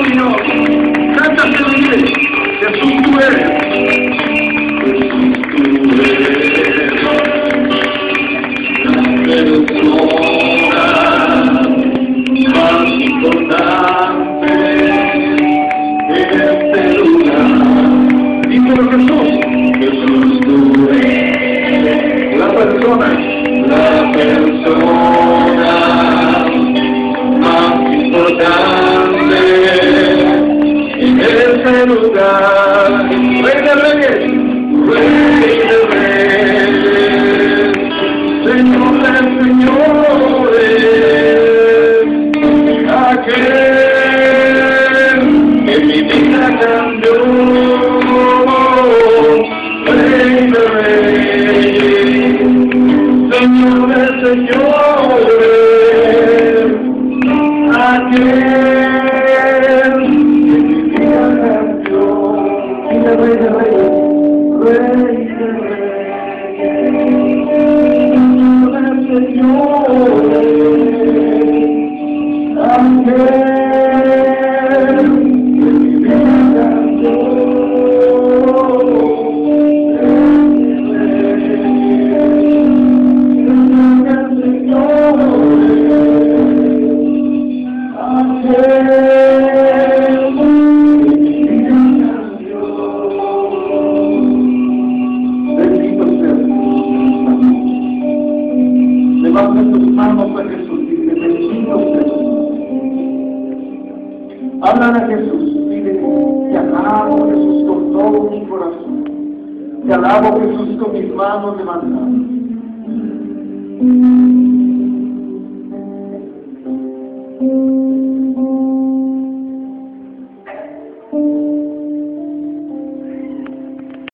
Señor. Cántaselo, dile. Jesús, tú eres. Jesús, tú eres. La persona más importante en este lugar. Díselo, Jesús. Jesús, tú eres. La persona más importante en este lugar. Rey de reyes, Rey de reyes, Señor de señores, aquel que mi vida cambió. Rey de reyes, Señor de señores, aquel que mi vida cambió. Dile, Rey de reyes, Rey de reyes, señores, aquel que mi vida cambió. Levanta tus manos a Jesús y dile, bendito sea. Háblale a Jesús, dile, te alabo Jesús con todo mi corazón. Te alabo Jesús con mis manos levantadas.